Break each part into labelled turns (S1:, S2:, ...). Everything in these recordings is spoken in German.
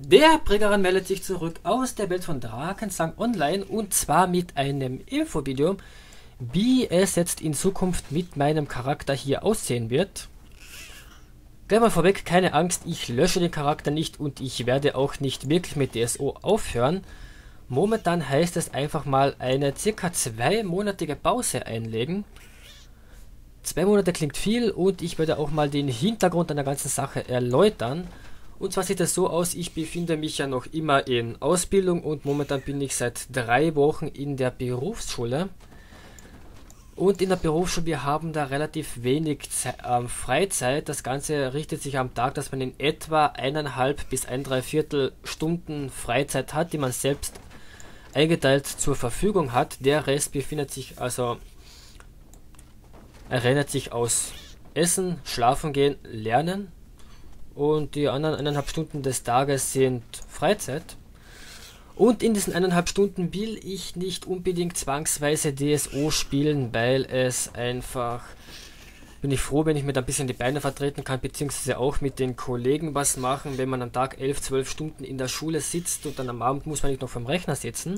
S1: Der Briggeran meldet sich zurück aus der Welt von Drakensang Online und zwar mit einem Infovideo, wie es jetzt in Zukunft mit meinem Charakter hier aussehen wird. Gleich mal vorweg, keine Angst, ich lösche den Charakter nicht und ich werde auch nicht wirklich mit DSO aufhören. Momentan heißt es einfach mal eine circa 2-monatige Pause einlegen. 2 Monate klingt viel und ich werde auch mal den Hintergrund einer ganzen Sache erläutern. Und zwar sieht es so aus, ich befinde mich ja noch immer in Ausbildung und momentan bin ich seit 3 Wochen in der Berufsschule. Und in der Berufsschule, wir haben da relativ wenig Freizeit. Das Ganze richtet sich am Tag, dass man in etwa 1,5 bis 1,75 Stunden Freizeit hat, die man selbst eingeteilt zur Verfügung hat. Der Rest befindet sich also, erinnert sich aus Essen, Schlafen gehen, Lernen. Und die anderen 1,5 Stunden des Tages sind Freizeit. Und in diesen 1,5 Stunden will ich nicht unbedingt zwangsweise DSO spielen, weil es einfach, bin ich froh, wenn ich mir da ein bisschen die Beine vertreten kann, beziehungsweise auch mit den Kollegen was machen, wenn man am Tag 11, 12 Stunden in der Schule sitzt und dann am Abend muss man nicht noch vom Rechner sitzen.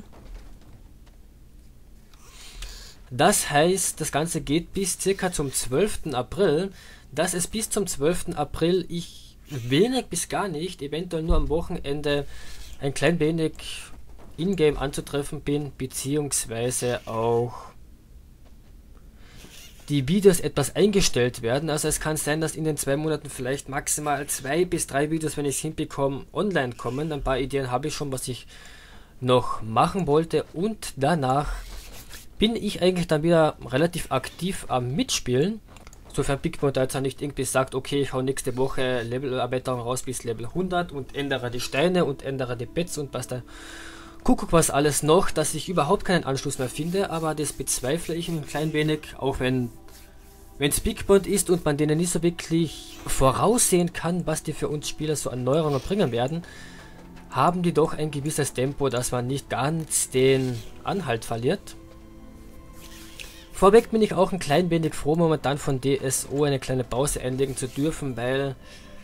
S1: Das heißt, das Ganze geht bis circa zum 12. April, dass es bis zum 12. April ich wenig bis gar nicht, eventuell nur am Wochenende ein klein wenig in-game anzutreffen bin, beziehungsweise auch die Videos etwas eingestellt werden. Also es kann sein, dass in den 2 Monaten vielleicht maximal 2 bis 3 Videos, wenn ich es hinbekomme, online kommen. Ein paar Ideen habe ich schon, was ich noch machen wollte, und danach bin ich eigentlich dann wieder relativ aktiv am Mitspielen. Sofern Bigmod jetzt nicht irgendwie sagt, okay, ich hau nächste Woche Levelerweiterung raus bis Level 100 und ändere die Steine und ändere die Bets und was da Kuckuck was alles noch, dass ich überhaupt keinen Anschluss mehr finde, aber das bezweifle ich ein klein wenig, auch wenn es Bigmod ist und man denen nicht so wirklich voraussehen kann, was die für uns Spieler so an Neuerungen bringen werden, haben die doch ein gewisses Tempo, dass man nicht ganz den Anhalt verliert. Vorweg bin ich auch ein klein wenig froh, momentan von DSO eine kleine Pause einlegen zu dürfen, weil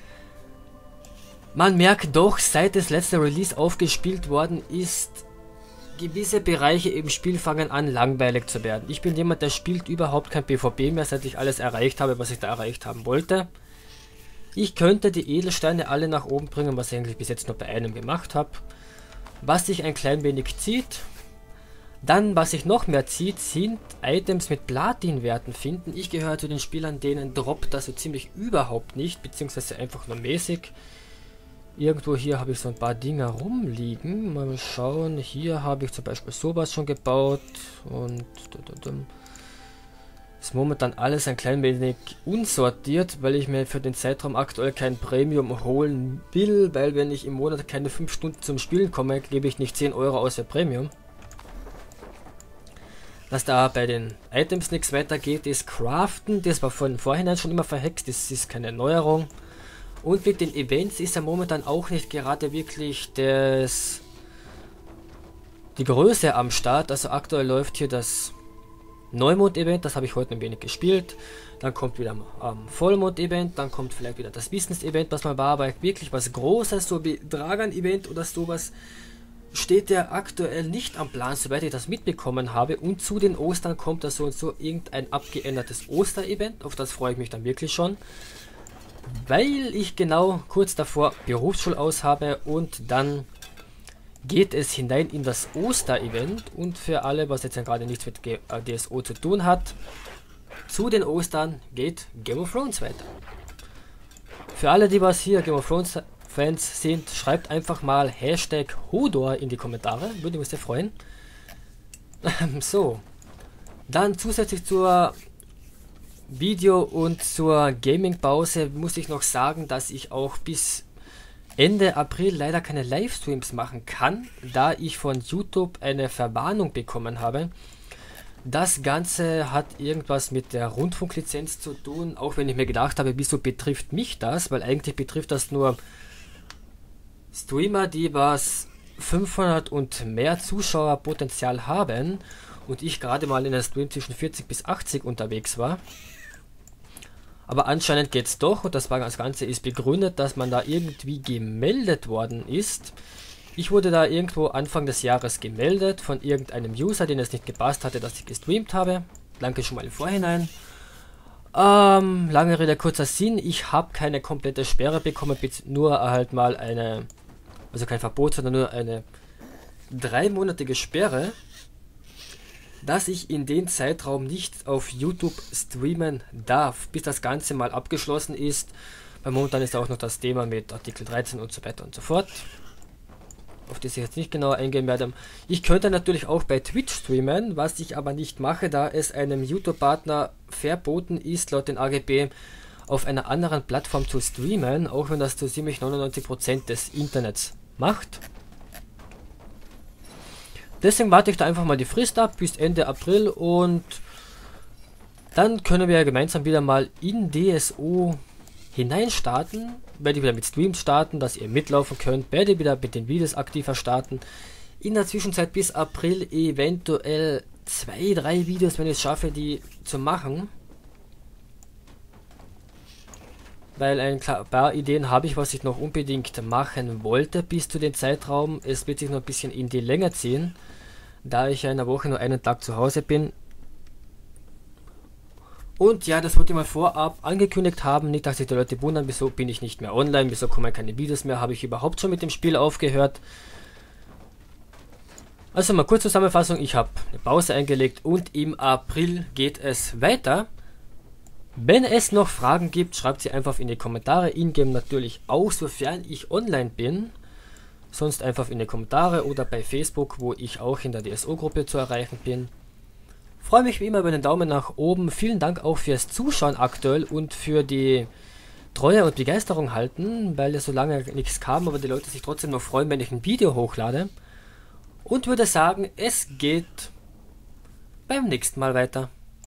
S1: man merkt doch, seit das letzte Release aufgespielt worden ist, gewisse Bereiche im Spiel fangen an langweilig zu werden. Ich bin jemand, der spielt überhaupt kein PvP mehr, seit ich alles erreicht habe, was ich da erreicht haben wollte. Ich könnte die Edelsteine alle nach oben bringen, was ich eigentlich bis jetzt nur bei einem gemacht habe. Was sich ein klein wenig zieht. Dann, was sich noch mehr zieht, sind Items mit Platin-Werten finden. Ich gehöre zu den Spielern, denen droppt das so ziemlich überhaupt nicht, beziehungsweise einfach nur mäßig. Irgendwo hier habe ich so ein paar Dinger rumliegen. Mal schauen, hier habe ich zum Beispiel sowas schon gebaut. Und ist momentan alles ein klein wenig unsortiert, weil ich mir für den Zeitraum aktuell kein Premium holen will, weil wenn ich im Monat keine 5 Stunden zum Spielen komme, gebe ich nicht 10 Euro aus für Premium. Dass da bei den Items nichts weitergeht, ist Craften. Das war von vorhinein schon immer verhext, das ist keine Neuerung. Und mit den Events ist ja momentan auch nicht gerade wirklich die Größe am Start. Also aktuell läuft hier das Neumond-Event, das habe ich heute ein wenig gespielt. Dann kommt wieder Vollmond-Event, dann kommt vielleicht wieder das Wissens-Event, was mal war, aber wirklich was Großes, so wie Dragan-Event oder sowas, steht der aktuell nicht am Plan, soweit ich das mitbekommen habe. Und zu den Ostern kommt da so und so irgendein abgeändertes Oster-Event, auf das freue ich mich dann wirklich schon, weil ich genau kurz davor Berufsschulaus habe und dann geht es hinein in das Oster-Event. Und für alle, was jetzt gerade nichts mit DSO zu tun hat, zu den Ostern geht Game of Thrones weiter. Für alle, die was hier Game of Thrones Fans sind, schreibt einfach mal Hashtag Hodor in die Kommentare, würde mich sehr freuen. So, dann zusätzlich zur Video- und zur Gaming-Pause muss ich noch sagen, dass ich auch bis Ende April leider keine Livestreams machen kann, da ich von YouTube eine Verwarnung bekommen habe. Das Ganze hat irgendwas mit der Rundfunklizenz zu tun, auch wenn ich mir gedacht habe, wieso betrifft mich das, weil eigentlich betrifft das nur Streamer, die was 500 und mehr Zuschauerpotenzial haben und ich gerade mal in einem Stream zwischen 40 bis 80 unterwegs war. Aber anscheinend geht es doch und das Ganze ist begründet, dass man da irgendwie gemeldet worden ist. Ich wurde da irgendwo Anfang des Jahres gemeldet von irgendeinem User, den es nicht gepasst hatte, dass ich gestreamt habe. Danke schon mal im Vorhinein. Lange Rede, kurzer Sinn. Ich habe keine komplette Sperre bekommen, nur halt mal eine, also kein Verbot, sondern nur eine 3-monatige Sperre, dass ich in den Zeitraum nicht auf YouTube streamen darf, bis das Ganze mal abgeschlossen ist. Weil momentan ist auch noch das Thema mit Artikel 13 und so weiter und so fort, auf das ich jetzt nicht genauer eingehen werde. Ich könnte natürlich auch bei Twitch streamen, was ich aber nicht mache, da es einem YouTube-Partner verboten ist, laut den AGB auf einer anderen Plattform zu streamen, auch wenn das zu ziemlich 99% des Internets macht. Deswegen warte ich da einfach mal die Frist ab bis Ende April und dann können wir gemeinsam wieder mal in DSO hineinstarten. Werde ich wieder mit Streams starten, dass ihr mitlaufen könnt, werde wieder mit den Videos aktiver starten. In der Zwischenzeit bis April eventuell 2-3 Videos, wenn ich es schaffe, die zu machen. Weil ein paar Ideen habe ich, was ich noch unbedingt machen wollte bis zu dem Zeitraum. Es wird sich noch ein bisschen in die Länge ziehen, da ich ja in der Woche nur einen Tag zu Hause bin. Und ja, das wollte ich mal vorab angekündigt haben, nicht dass sich die Leute wundern, wieso bin ich nicht mehr online, wieso kommen keine Videos mehr, habe ich überhaupt schon mit dem Spiel aufgehört. Also mal kurz Zusammenfassung, ich habe eine Pause eingelegt und im April geht es weiter. Wenn es noch Fragen gibt, schreibt sie einfach in die Kommentare, in-game natürlich auch, sofern ich online bin. Sonst einfach in die Kommentare oder bei Facebook, wo ich auch in der DSO-Gruppe zu erreichen bin. Freue mich wie immer über den Daumen nach oben. Vielen Dank auch fürs Zuschauen aktuell und für die Treue und Begeisterung halten, weil es so lange nichts kam, aber die Leute sich trotzdem noch freuen, wenn ich ein Video hochlade. Und würde sagen, es geht beim nächsten Mal weiter.